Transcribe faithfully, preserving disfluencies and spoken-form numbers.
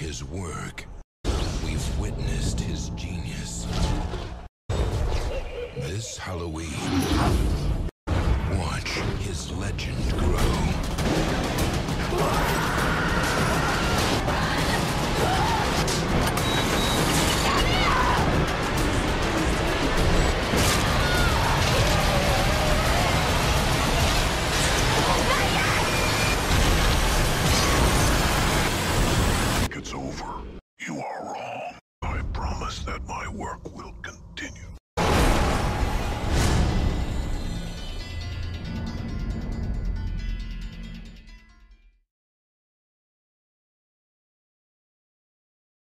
his work. We've witnessed his genius. This Halloween, watch his legend grow.